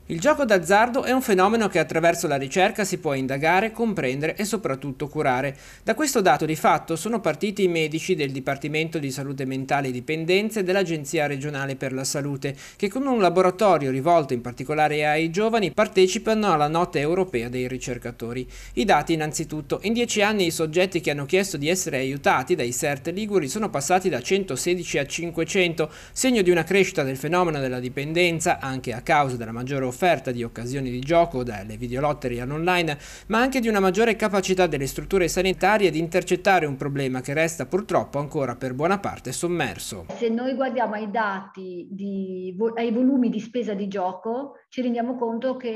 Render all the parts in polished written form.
Il gioco d'azzardo è un fenomeno che attraverso la ricerca si può indagare, comprendere e soprattutto curare. Da questo dato di fatto sono partiti i medici del Dipartimento di Salute Mentale e Dipendenze dell'Agenzia regionale per la salute, che con un laboratorio rivolto in particolare ai giovani partecipano alla Notte europea dei ricercatori. I dati innanzitutto: in 10 anni i soggetti che hanno chiesto di essere aiutati dai CERT liguri sono passati da 116 a 500, segno di una crescita del fenomeno della dipendenza anche a causa della maggiore offerta di occasioni di gioco, dalle videolotterie all'online, ma anche di una maggiore capacità delle strutture sanitarie di intercettare un problema che resta purtroppo ancora per buona parte sommerso. Se noi guardiamo ai dati, ai volumi di spesa di gioco, ci rendiamo conto che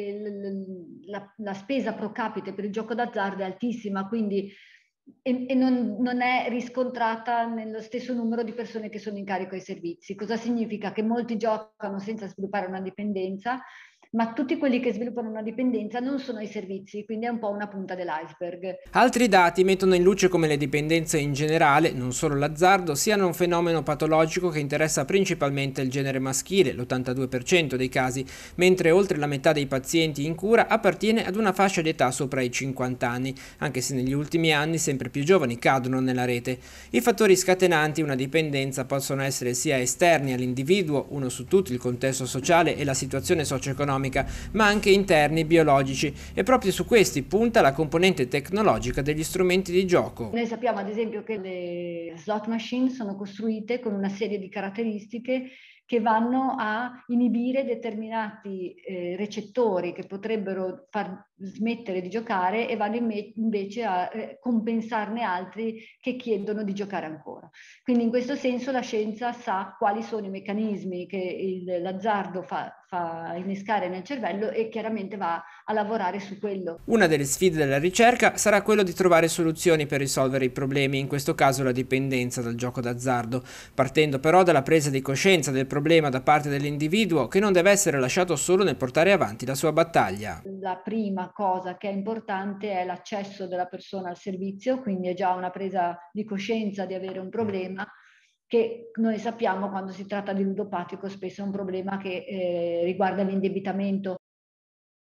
la spesa pro capite per il gioco d'azzardo è altissima, quindi e non è riscontrata nello stesso numero di persone che sono in carico ai servizi. Cosa significa? Che molti giocano senza sviluppare una dipendenza, ma tutti quelli che sviluppano una dipendenza non sono ai servizi, quindi è un po' una punta dell'iceberg. Altri dati mettono in luce come le dipendenze in generale, non solo l'azzardo, siano un fenomeno patologico che interessa principalmente il genere maschile, l'82% dei casi, mentre oltre la metà dei pazienti in cura appartiene ad una fascia di età sopra i 50 anni, anche se negli ultimi anni sempre più giovani cadono nella rete. I fattori scatenanti una dipendenza possono essere sia esterni all'individuo, uno su tutti il contesto sociale e la situazione socio-economica, ma anche interni, biologici, e proprio su questi punta la componente tecnologica degli strumenti di gioco. Noi sappiamo ad esempio che le slot machine sono costruite con una serie di caratteristiche che vanno a inibire determinati recettori che potrebbero far smettere di giocare e vanno invece a compensarne altri che chiedono di giocare ancora. Quindi in questo senso la scienza sa quali sono i meccanismi che l'azzardo fa innescare nel cervello e chiaramente va a lavorare su quello. Una delle sfide della ricerca sarà quello di trovare soluzioni per risolvere i problemi, in questo caso la dipendenza dal gioco d'azzardo, partendo però dalla presa di coscienza del problema da parte dell'individuo, che non deve essere lasciato solo nel portare avanti la sua battaglia. La prima cosa che è importante è l'accesso della persona al servizio, quindi è già una presa di coscienza di avere un problema che noi sappiamo quando si tratta di ludopatico spesso è un problema che riguarda l'indebitamento